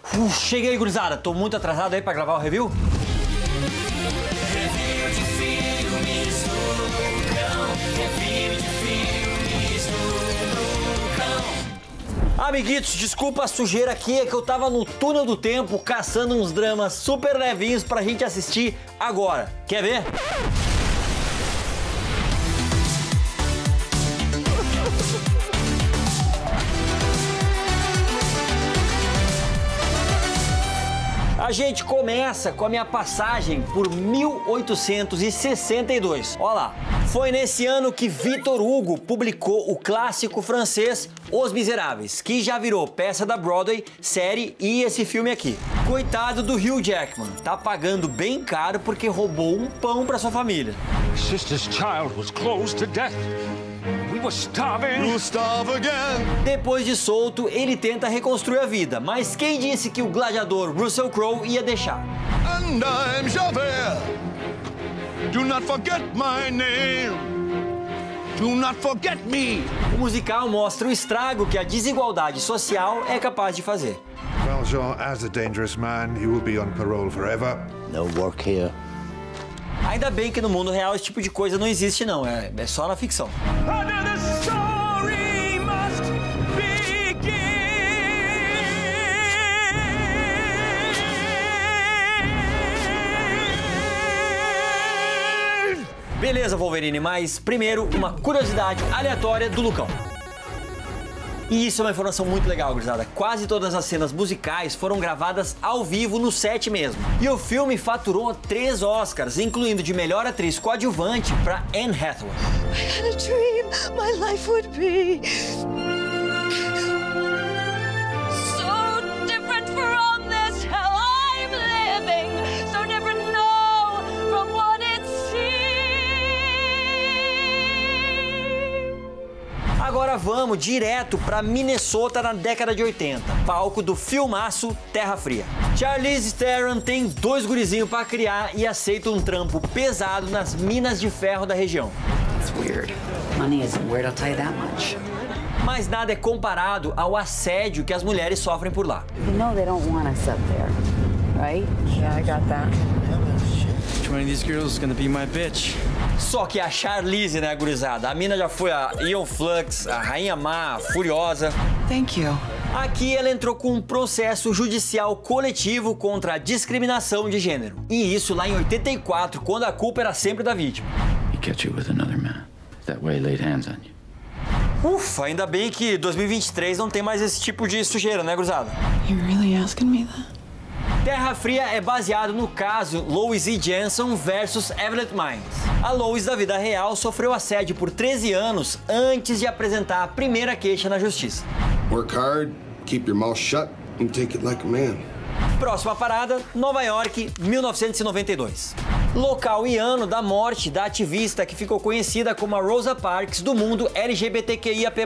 Cheguei, gurizada. Tô muito atrasado aí pra gravar o review. Amiguitos, desculpa a sujeira aqui, é que eu tava no túnel do tempo caçando uns dramas super levinhos pra gente assistir agora. Quer ver? A gente começa com a minha passagem por 1862. Olha lá. Foi nesse ano que Victor Hugo publicou o clássico francês Os Miseráveis, que já virou peça da Broadway, série e esse filme aqui. Coitado do Hugh Jackman, tá pagando bem caro porque roubou um pão para sua família. Sister's child was close to death. We were starving. You'll starve again. Depois de solto, ele tenta reconstruir a vida, mas quem disse que o gladiador Russell Crowe ia deixar? And I'm Javert. Do not forget my name. Do not forget me. O musical mostra o estrago que a desigualdade social é capaz de fazer. Valjean, as a dangerous man, you will be on parole forever. No work here. Ainda bem que no mundo real esse tipo de coisa não existe não, é só na ficção. Beleza, Wolverine, mas primeiro uma curiosidade aleatória do Lucão. E isso é uma informação muito legal, gurizada. Quase todas as cenas musicais foram gravadas ao vivo no set mesmo. E o filme faturou 3 Oscars, incluindo de melhor atriz coadjuvante para Anne Hathaway. I had a dream my life would be so different from this hell I'm living, so different no from what it seems. Agora vamos direto para Minnesota na década de 80, palco do filmaço Terra Fria. Charlize Theron tem 2 gurizinhos para criar e aceita um trampo pesado nas minas de ferro da região. It's weird. Money isn't weird, I'll tell you that much. Mas nada é comparado ao assédio que as mulheres sofrem por lá. You know they don't want us up there, right? Yeah, I got that. Which one of these girls is gonna be my bitch? Só que a Charlize, né, gurizada? A mina já foi a Aeon Flux, a Rainha Má, a Furiosa. Thank you. Aqui ela entrou com um processo judicial coletivo contra a discriminação de gênero. E isso lá em 84, quando a culpa era sempre da vítima. He catch you with another man. That way he laid hands on you. Ufa, ainda bem que 2023 não tem mais esse tipo de sujeira, né, gurizada? You really asking me that? Terra Fria é baseado no caso Lois E. Jensen versus Everett Mines. A Lois da vida real sofreu assédio por 13 anos antes de apresentar a primeira queixa na justiça. Work hard, keep your mouth shut and take it like a man. Próxima parada, Nova York, 1992. Local e ano da morte da ativista que ficou conhecida como a Rosa Parks do mundo LGBTQIAP+.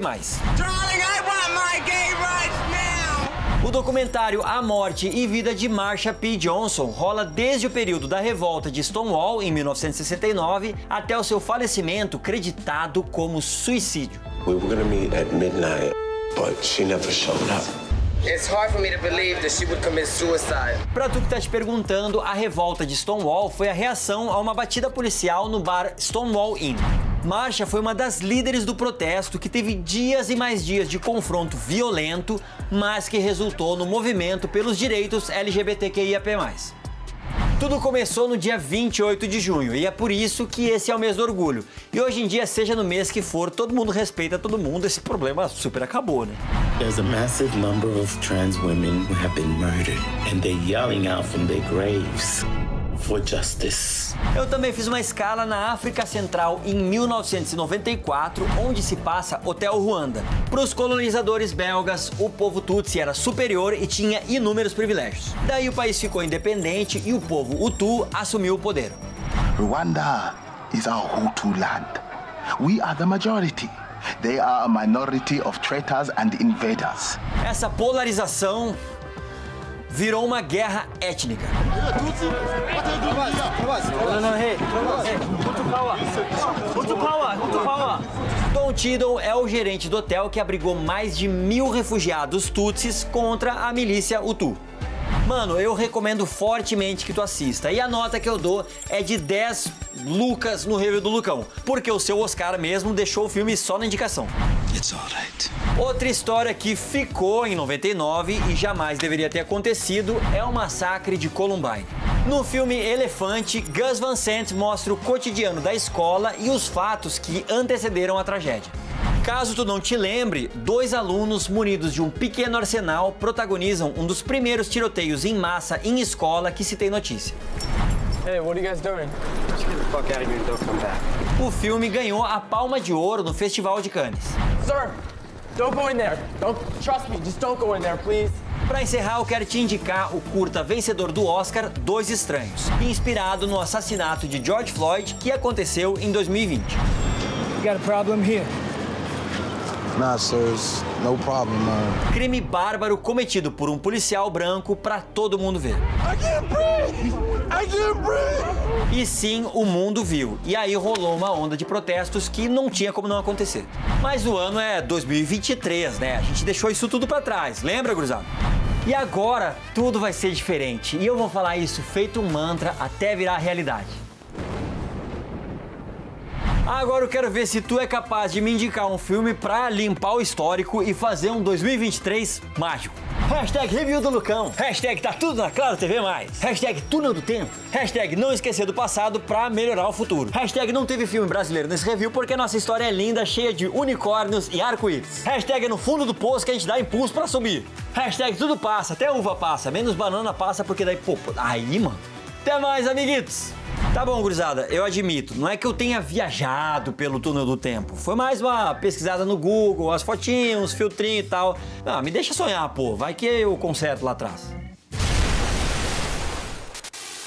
O documentário A Morte e Vida de Marsha P. Johnson rola desde o período da revolta de Stonewall, em 1969, até o seu falecimento creditado como suicídio. We were gonna meet at midnight, but she never showed up. It's hard for me to believe that she would commit suicide. Pra tu que tá te perguntando, a revolta de Stonewall foi a reação a uma batida policial no bar Stonewall Inn. Marsha foi uma das líderes do protesto que teve dias e mais dias de confronto violento, mas que resultou no movimento pelos direitos LGBTQIAP+. Tudo começou no dia 28 de junho e é por isso que esse é o mês do orgulho. E hoje em dia, seja no mês que for, todo mundo respeita todo mundo, esse problema super acabou, né? There's a massive number of trans women who have been murdered and they're yelling out from their graves for justice. Eu também fiz uma escala na África Central em 1994, onde se passa Hotel Ruanda. Para os colonizadores belgas, o povo Tutsi era superior e tinha inúmeros privilégios. Daí o país ficou independente e o povo Hutu assumiu o poder. Rwanda is our Hutu land. We are the majority. They are a minority of traitors and invaders. Essa polarização virou uma guerra étnica. Don Cheadle é o gerente do hotel que abrigou mais de 1000 refugiados tutsis contra a milícia Hutu. Mano, eu recomendo fortemente que tu assista. E a nota que eu dou é de 10 Lucas no review do Lucão, porque o seu Oscar mesmo deixou o filme só na indicação. It's all right. Outra história que ficou em 99 e jamais deveria ter acontecido é o massacre de Columbine. No filme Elefante, Gus Van Sant mostra o cotidiano da escola e os fatos que antecederam a tragédia. Caso tu não te lembre, 2 alunos munidos de um pequeno arsenal protagonizam um dos primeiros tiroteios em massa em escola que se tem notícia. Hey, what are you guys doing? Just get the fuck out of here and don't come back. O filme ganhou a Palma de Ouro no Festival de Cannes. Sir, don't go in there. Don't trust me. Just don't go in there, please. Para encerrar, eu quero te indicar o curta vencedor do Oscar, Dois Estranhos, inspirado no assassinato de George Floyd que aconteceu em 2020. You got a problem here? Nah, sirs. No problem, man. Crime bárbaro cometido por um policial branco para todo mundo ver. I can't breathe! I can't breathe! E sim, o mundo viu. E aí rolou uma onda de protestos que não tinha como não acontecer. Mas o ano é 2023, né? A gente deixou isso tudo para trás. Lembra, gurizada? E agora tudo vai ser diferente. E eu vou falar isso feito um mantra até virar realidade. Agora eu quero ver se tu é capaz de me indicar um filme pra limpar o histórico e fazer um 2023 mágico. Hashtag review do Lucão. Hashtag tá tudo na Claro TV+. Hashtag túnel do tempo. Hashtag não esquecer do passado pra melhorar o futuro. Hashtag não teve filme brasileiro nesse review porque nossa história é linda, cheia de unicórnios e arco-íris. Hashtag é no fundo do poço que a gente dá impulso pra subir. Hashtag tudo passa, até uva passa, menos banana passa porque daí, pô, aí, mano. Até mais, amiguitos. Tá bom, gurizada, eu admito, não é que eu tenha viajado pelo túnel do tempo. Foi mais uma pesquisada no Google, as fotinhas, uns filtrinhos e tal. Não, me deixa sonhar, pô, vai que eu conserto lá atrás.